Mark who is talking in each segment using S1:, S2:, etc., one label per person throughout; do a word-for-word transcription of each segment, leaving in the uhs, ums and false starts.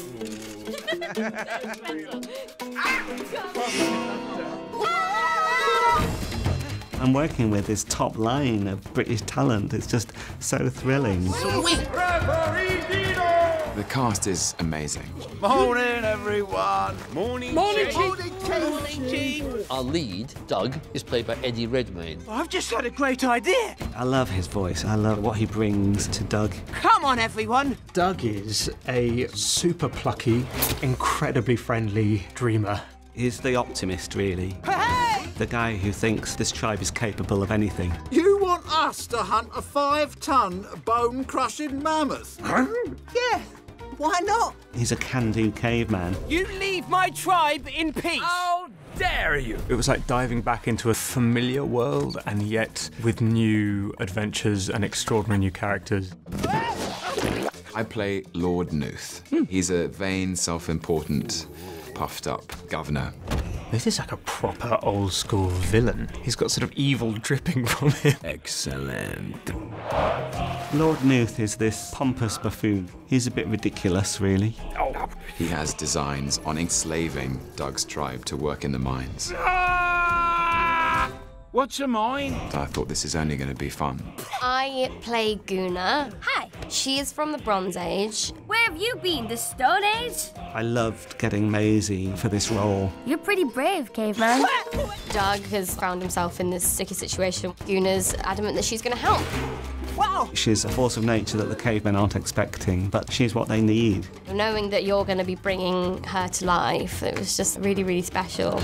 S1: I'm working with this top line of British talent. It's just so thrilling.
S2: The cast is amazing.
S3: Morning, everyone.
S4: Morning,
S3: Morning,
S4: Chief.
S3: Morning,
S4: Morning, Chief.
S5: Our lead, Doug, is played by Eddie Redmayne.
S6: I've just had a great idea.
S1: I love his voice. I love what he brings to Doug.
S6: Come on, everyone.
S7: Doug is a super plucky, incredibly friendly dreamer.
S1: He's the optimist, really.
S6: Hey!
S1: The guy who thinks this tribe is capable of anything.
S3: You want us to hunt a five-ton bone-crushing mammoth?
S6: Yeah, why not?
S1: He's a can-do caveman.
S6: You leave my tribe in peace.
S4: How dare you?
S7: It was like diving back into a familiar world and yet with new adventures and extraordinary new characters.
S2: I play Lord Nooth. He's a vain, self-important, puffed-up governor.
S7: This is like a proper old-school villain. He's got sort of evil dripping from him.
S4: Excellent.
S1: Lord Nooth is this pompous buffoon. He's a bit ridiculous, really.
S2: He has designs on enslaving Doug's tribe to work in the mines.
S4: Ah! What's a mine?
S2: I thought this is only going to be fun.
S8: I play Goona. Hi. She is from the Bronze Age.
S9: Where have you been, the Stone Age?
S1: I loved getting Maisie for this role.
S9: You're pretty brave, caveman.
S8: Doug has found himself in this sticky situation. Goona's adamant that she's going to help.
S6: Wow.
S1: She's a force of nature that the cavemen aren't expecting, but she's what they need.
S8: Knowing that you're going to be bringing her to life, it was just really, really special.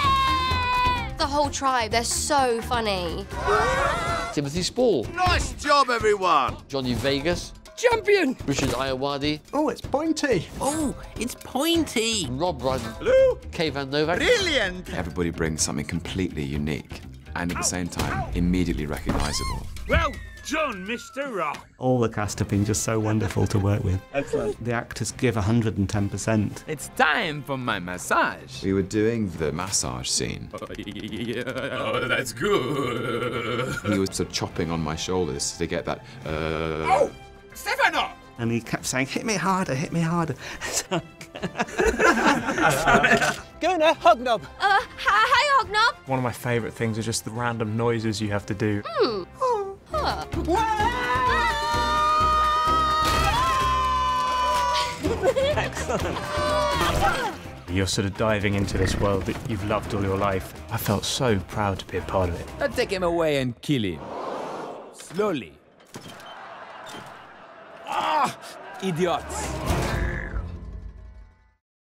S8: The whole tribe, they're so funny.
S5: Timothy Spall,
S3: Nice job, everyone.
S5: Johnny Vegas,
S6: Champion.
S5: Richard Iowadi,
S7: Oh, it's pointy.
S4: Oh, it's pointy.
S5: Rob Brydon,
S3: Hello.
S5: Kayvan Novak.
S3: Brilliant.
S2: Everybody brings something completely unique and at the same time immediately recognisable.
S4: Well done, Mister Rock.
S1: All the cast have been just so wonderful to work with. Excellent. The actors give one hundred ten percent.
S4: It's time for my massage.
S2: We were doing the massage scene.
S4: Oh, that's good.
S2: He was sort of chopping on my shoulders to get that, uh...
S4: Oh, Stefano!
S1: And he kept saying, hit me harder, hit me harder. So-
S6: Goona, Hognob.
S8: Uh, hi, hi, Hognob.
S7: One of my favourite things is just the random noises you have to do.
S8: Hmm. Huh.
S1: Excellent.
S7: You're sort of diving into this world that you've loved all your life. I felt so proud to be a part of it.
S4: I'll take him away and kill him. Slowly. Ah! Idiots!